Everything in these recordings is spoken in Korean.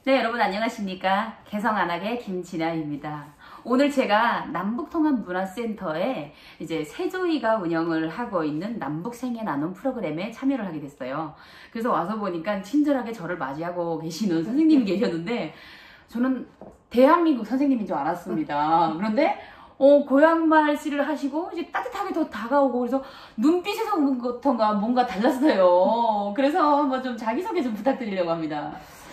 네, 여러분 안녕하십니까? 개성안악의 김진아입니다. 오늘 제가 남북통합문화센터에 이제 세조이가 운영을 하고 있는 남북생애 나눔 프로그램에 참여를 하게 됐어요. 그래서 와서 보니까 친절하게 저를 맞이하고 계시는 선생님이 계셨는데 저는 대한민국 선생님인 줄 알았습니다. 그런데 고향말 씨를 하시고 이제 따뜻하게 더 다가오고 그래서 눈빛에서부터가 뭔가 달랐어요. 그래서 한번 좀 자기소개 좀 부탁드리려고 합니다.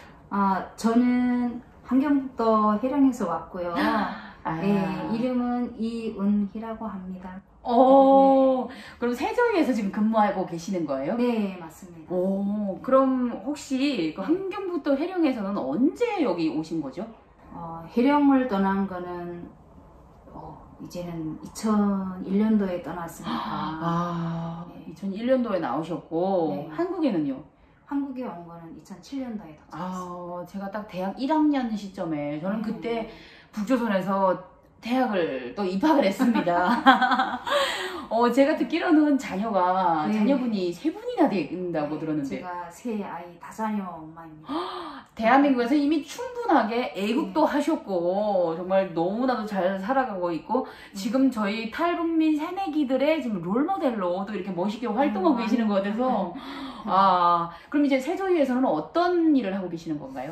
저는 함경북도 해령에서 왔고요. 네, 이름은 이은희라고 합니다. 그럼 세조위에서 지금 근무하고 계시는 거예요? 네, 맞습니다. 그럼 혹시 그 함경북도 해령에서는 언제 여기 오신 거죠? 해령을 떠난 거는 이제는 2001년도에 떠났으니까. 네. 2001년도에 나오셨고, 네. 한국에는요? 한국에 온 거는 2007년도에 도착했어요. 제가 딱 대학 1학년 시점에 저는 그때 북조선에서 대학을 또 입학을 했습니다. 제가 듣기로는 자녀분이 3분이나 된다고 들었는데. 제가 세 아이 다자녀 엄마입니다. 대한민국에서 이미 충분하게 애국도 하셨고 정말 너무나도 잘 살아가고 있고 지금 저희 탈북민 새내기들의 지금 롤모델로 또 이렇게 멋있게 활동하고 계시는 것 같아서 그럼 이제 세조위에서는 어떤 일을 하고 계시는 건가요?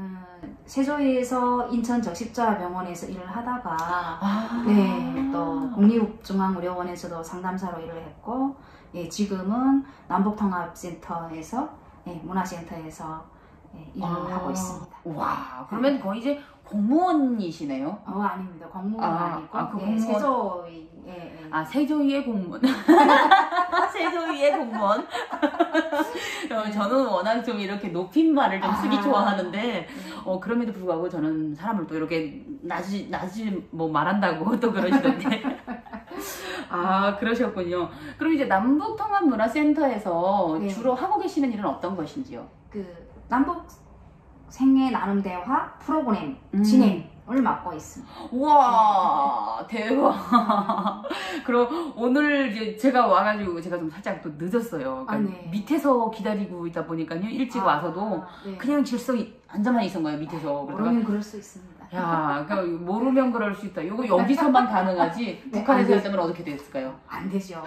세조위에서 인천 적십자병원에서 일을 하다가 또 국립중앙의료원에서도 상담사로 일을 했고 지금은 남북통합센터에서 문화센터에서 일을 하고 있습니다. 와, 그러면 거의 이제 공무원이시네요? 아닙니다. 공무원 아니고 공무원. 세조위. 세조위의 공무원. 세조위의 공무원. 저는 워낙 좀 이렇게 높임말을 좀 쓰기 좋아하는데 그럼에도 불구하고 저는 사람을 또 이렇게 낮이 뭐 말한다고 또 그러시던데. 그러셨군요. 그럼 이제 남북통합문화센터에서 주로 하고 계시는 일은 어떤 것인지요? 남북 생애 나눔 대화 프로그램 진행을 맡고 있습니다. 우와, 대박. 그럼 오늘 이제 제가 와가지고 제가 좀 살짝 또 늦었어요. 그러니까 밑에서 기다리고 있다 보니까요. 일찍 와서도 그냥 질서히 앉아만 있은 거예요, 밑에서. 모르면 그럴 수 있습니다. 야, 그러니까 모르면 그럴 수 있다. 이거 여기서만 가능하지. 북한에서 했다면 어떻게 됐을까요? 안 되죠.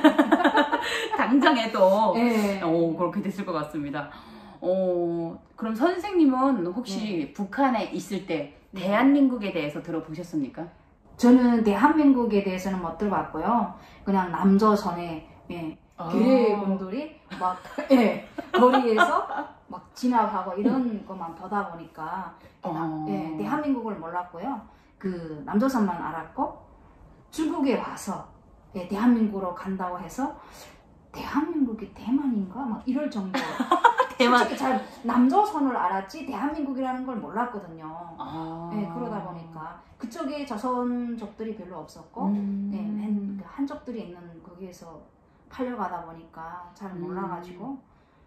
당장에 또 그렇게 됐을 것 같습니다. 그럼 선생님은 혹시 북한에 있을 때 대한민국에 대해서 들어보셨습니까? 저는 대한민국에 대해서는 못 들어봤고요. 그냥 남조선에 괴뢰분들이 막 거리에서 막 진압하고 이런 것만 보다 보니까 대한민국을 몰랐고요. 남조선만 알았고 중국에 와서 대한민국으로 간다고 해서 대한민국이 대만인가? 막 이럴 정도로 솔직히 잘 남조선을 알았지 대한민국이라는 걸 몰랐거든요. 그러다 보니까 그쪽에 조선족들이 별로 없었고 한족들이 있는 거기에서 팔려가다 보니까 잘 몰라가지고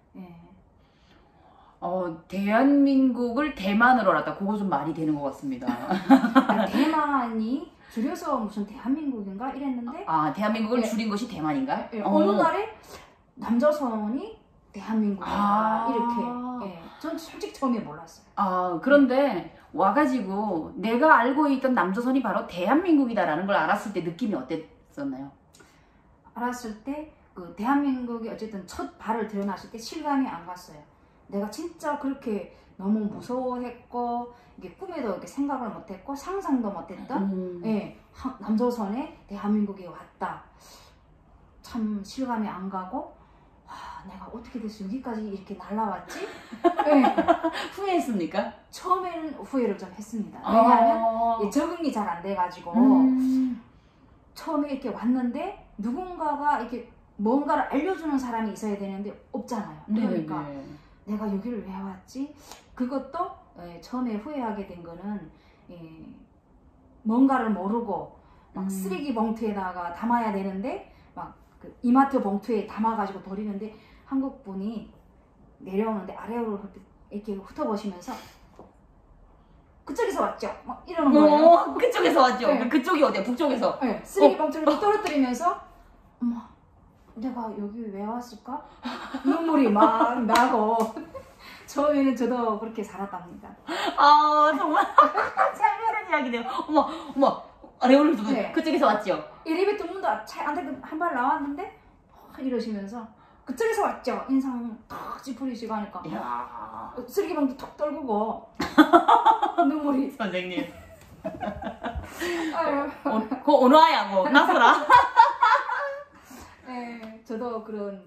대한민국을 대만으로 알았다. 그거 좀 말이 되는 것 같습니다. 대만이 줄여서 무슨 대한민국인가 이랬는데 대한민국을 줄인 것이 대만인가? 어느 날에 남조선이 대한민국이다 이렇게 전 솔직히 처음에 몰랐어요. 그런데 와가지고 내가 알고 있던 남조선이 바로 대한민국이다라는 걸 알았을 때 느낌이 어땠었나요? 알았을 때 대한민국이 어쨌든 첫 발을 들여놨을 때 실감이 안 갔어요. 내가 진짜 그렇게 너무 무서워했고 이게 꿈에도 이렇게 생각을 못했고 상상도 못했던 남조선에 대한민국이 왔다. 참 실감이 안 가고 내가 어떻게 돼서 여기까지 이렇게 날라왔지? 후회했습니까? 처음에는 후회를 좀 했습니다. 왜냐하면 적응이 잘 안 돼가지고 처음에 이렇게 왔는데 누군가가 이렇게 뭔가를 알려주는 사람이 있어야 되는데 없잖아요. 그러니까 내가 여기를 왜 왔지? 그것도 처음에 후회하게 된 거는 뭔가를 모르고 막 쓰레기 봉투에다가 담아야 되는데 막 이마트 봉투에 담아가지고 버리는데 한국 분이 내려오는데 아래로 이렇게 훑어보시면서 그쪽에서 왔죠? 막 이러는 거예요. 그쪽에서 왔죠? 그쪽이 어디야? 북쪽에서? 쓰레기 봉투를 떨어뜨리면서 어머 내가 여기 왜 왔을까? 눈물이 막 나고 처음에는 저도 그렇게 살았답니다. 아 정말 재미있는 이야기네요. 어머 어머 레오는 네. 그쪽에서 왔죠? 엘리베이터 문도 안에 한 발 나왔는데 이러시면서 그쪽에서 왔죠. 인상 탁 찌푸리시고 하니까 이야 쓰레기방도 턱 떨구고 눈물이 선생님 아유. 그 오노아야고 나서라. 네, 저도 그런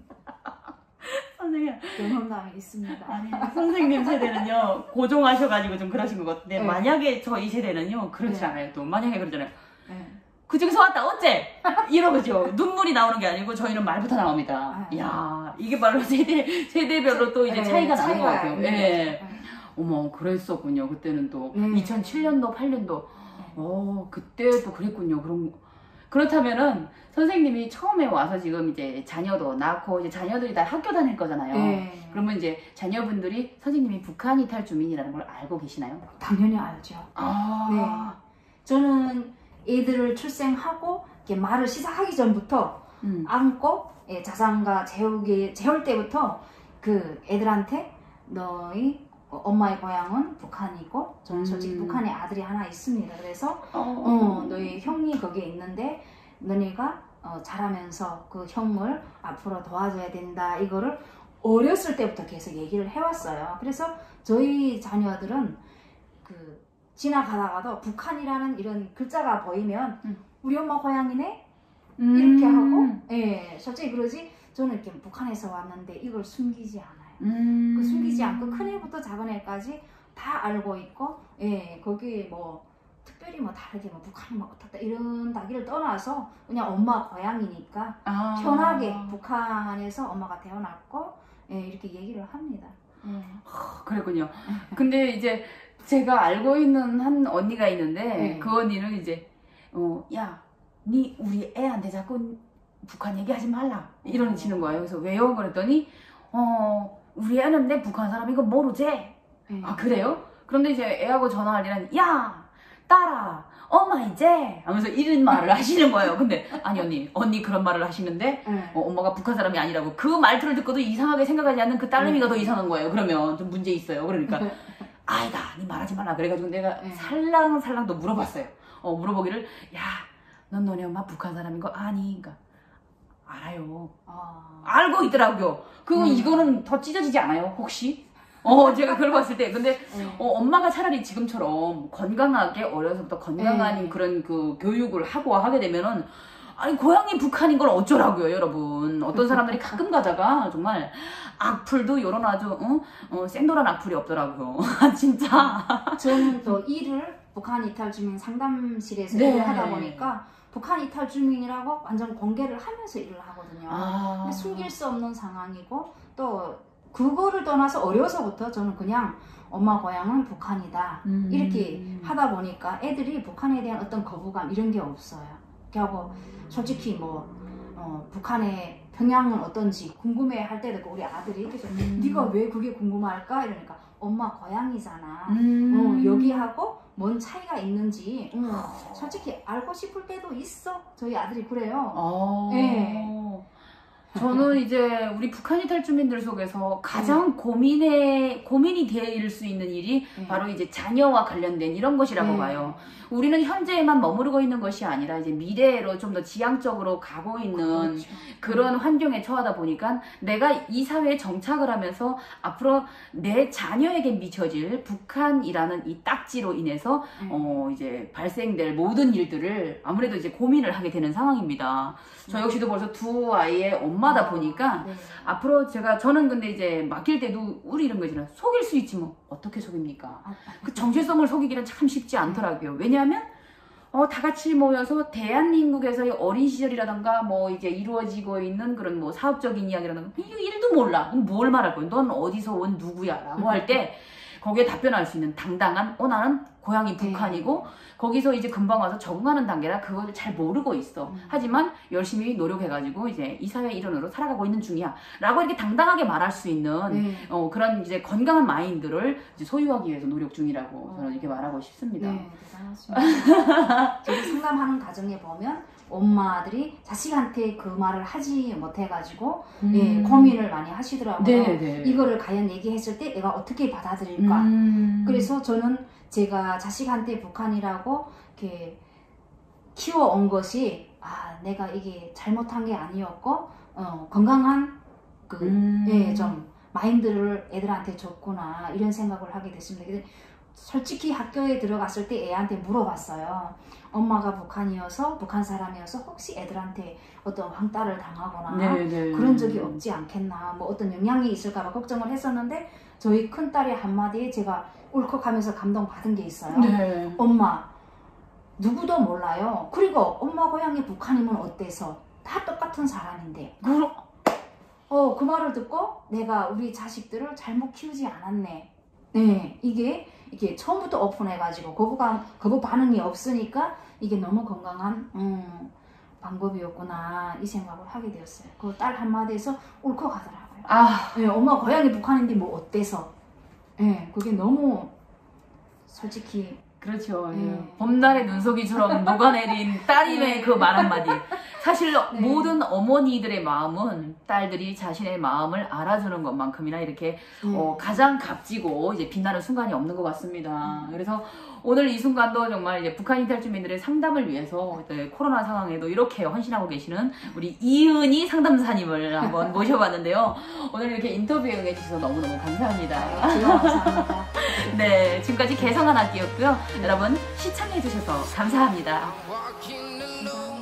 선생님 경험담이 있습니다. 아니 선생님 세대는요 고종하셔가지고 좀 그러신 것 같은데 네. 만약에 저희 세대는요 그렇지 네. 않아요. 또 만약에 그러잖아요. 네. 그쪽에서 왔다 어째 이러죠. 눈물이 나오는 게 아니고 저희는 말부터 나옵니다. 아. 이야 이게 바로 세대별로 또 이제 네, 차이가 나는 것 같아요. 있는 예. 거죠. 네. 어머 그랬었군요. 그때는 또 네. 2007년도 8년도 그때 또 그랬군요. 그렇다면은 선생님이 처음에 와서 지금 이제 자녀도 낳고 이제 자녀들이 다 학교 다닐 거잖아요. 네. 그러면 이제 자녀분들이 선생님이 북한 이탈 주민이라는 걸 알고 계시나요? 당연히 알죠. 네. 저는 애들을 출생하고 이렇게 말을 시작하기 전부터 안고 자장가 재울 때부터 그 애들한테 너희 엄마의 고향은 북한이고 저는 솔직히 북한에 아들이 하나 있습니다. 그래서 너희 형이 거기에 있는데 너네가 자라면서 그 형을 앞으로 도와줘야 된다. 이거를 어렸을 때부터 계속 얘기를 해왔어요. 그래서 저희 자녀들은 그 지나가다가도 북한이라는 이런 글자가 보이면 우리 엄마 고향이네? 이렇게 하고 솔직히 그러지 저는 이렇게 북한에서 왔는데 이걸 숨기지 않아요. 그 숨기지 않고 큰 애부터 작은 애까지 다 알고 있고 거기 뭐 특별히 뭐 다르게 뭐 북한이 뭐 어떻다 이런 다기를 떠나서 그냥 엄마 고향이니까 편하게 북한에서 엄마가 태어났고 이렇게 얘기를 합니다. 그랬군요. 근데 이제 제가 알고 있는 한 언니가 있는데 그 언니는 이제 야, 니 우리 애한테 자꾸 북한 얘기하지 말라 이러시는 거예요. 그래서 왜요? 그랬더니 우리 애는 내 북한 사람 이거 모르지? 아 그래요? 그런데 이제 애하고 전화할 때는 야 딸아 엄마 이제 하면서 이런 말을 하시는 거예요. 근데 아니 언니 그런 말을 하시는데 엄마가 북한 사람이 아니라고 그 말투를 듣고도 이상하게 생각하지 않는 그 딸내미가 더 이상한 거예요. 그러면 좀 문제 있어요. 그러니까 아이다 니 말하지 말라 그래가지고 내가 살랑살랑 또 물어봤어요. 물어보기를 야 넌 너네 엄마 북한 사람인 거 아니? 그러니까 알아요. 알고 있더라고요. 이거는 더 찢어지지 않아요 혹시? 제가 그걸 봤을 때 근데 엄마가 차라리 지금처럼 건강하게 어려서부터 건강한 그런 그 교육을 하고 하게 되면은 아니 고향이 북한인 걸 어쩌라고요 여러분. 어떤 사람들이 가끔 가다가 정말 악플도 요런 아주 생도란 악플이 없더라고요. 진짜. 저는 또 일을 북한 이탈 주민 상담실에서 일을 하다 보니까 북한 이탈 주민이라고 완전 공개를 하면서 일을 하거든요. 숨길 수 없는 상황이고 또 그거를 떠나서 어려서부터 저는 그냥 엄마 고향은 북한이다 이렇게 하다 보니까 애들이 북한에 대한 어떤 거부감 이런 게 없어요. 하고 솔직히 뭐 북한의 평양은 어떤지 궁금해 할 때도 우리 아들이 그래서 네가 왜 그게 궁금할까 이러니까 엄마 고향이잖아. 여기하고 뭔 차이가 있는지 솔직히 알고 싶을 때도 있어. 저희 아들이 그래요. 저는 이제 우리 북한 이탈 주민들 속에서 가장 고민이 될 수 있는 일이 바로 이제 자녀와 관련된 이런 것이라고 봐요. 우리는 현재에만 머무르고 있는 것이 아니라 이제 미래로 좀 더 지향적으로 가고 있는 그런 환경에 처하다 보니까 내가 이 사회에 정착을 하면서 앞으로 내 자녀에게 미쳐질 북한이라는 이 딱지로 인해서 이제 발생될 모든 일들을 아무래도 이제 고민을 하게 되는 상황입니다. 저 역시도 벌써 두 아이의 엄마다 보니까 앞으로 저는 근데 이제 맡길 때도 우리 이런 거 있잖아요. 속일 수 있지 뭐 어떻게 속입니까? 그 정체성을 속이기는 참 쉽지 않더라고요. 왜냐하면 다 같이 모여서 대한민국에서의 어린 시절이라던가 뭐 이제 이루어지고 있는 그런 뭐 사업적인 이야기라던가 이 일도 몰라. 그럼 뭘 말할 거야? 넌 어디서 온 누구야? 라고 할 때 거기에 답변할 수 있는 당당한 나는 고향이 북한이고 거기서 이제 금방 와서 적응하는 단계라 그거를 잘 모르고 있어. 하지만 열심히 노력해가지고 이제 이 사회 일원으로 살아가고 있는 중이야. 라고 이렇게 당당하게 말할 수 있는 그런 이제 건강한 마인드를 이제 소유하기 위해서 노력 중이라고 저는 이렇게 말하고 싶습니다. 네, 대단하십니다. 저도 상담하는 과정에 보면 엄마들이 자식한테 그 말을 하지 못해가지고 예, 고민을 많이 하시더라고요. 네네. 이거를 과연 얘기했을 때 애가 어떻게 받아들일까. 그래서 저는 제가 자식한테 북한이라고 이렇게 키워온 것이 내가 이게 잘못한 게 아니었고 건강한 예, 좀 마인드를 애들한테 줬구나 이런 생각을 하게 됐습니다. 솔직히 학교에 들어갔을 때 애한테 물어봤어요. 엄마가 북한 사람이어서 혹시 애들한테 어떤 왕따를 당하거나 네네. 그런 적이 없지 않겠나, 뭐 어떤 영향이 있을까봐 걱정을 했었는데 저희 큰딸이 한마디에 제가 울컥하면서 감동받은 게 있어요. 네. 엄마, 누구도 몰라요. 그리고 엄마 고향이 북한이면 어때서? 다 똑같은 사람인데. 그 말을 듣고 내가 우리 자식들을 잘못 키우지 않았네. 네, 이게 처음부터 오픈해가지고 거부 반응이 없으니까 이게 너무 건강한 방법이었구나 이 생각을 하게 되었어요. 그 딸 한마디에서 울컥하더라고요. 네, 엄마 고향이 북한인데 뭐 어때서? 네, 그게 너무 솔직히 그렇죠. 봄날의 눈속이처럼 녹아내린 딸임의 그 말 한마디. 사실 모든 어머니들의 마음은 딸들이 자신의 마음을 알아주는 것만큼이나 이렇게 가장 값지고 이제 빛나는 순간이 없는 것 같습니다. 그래서 오늘 이 순간도 정말 이제 북한 이탈 주민들의 상담을 위해서 코로나 상황에도 이렇게 헌신하고 계시는 우리 이은희 상담사님을 한번 모셔봤는데요. 오늘 이렇게 인터뷰에 응해주셔서 너무너무 감사합니다. 감사합니다. 네, 지금까지 개성한 아기였고요. 여러분 시청해주셔서 감사합니다.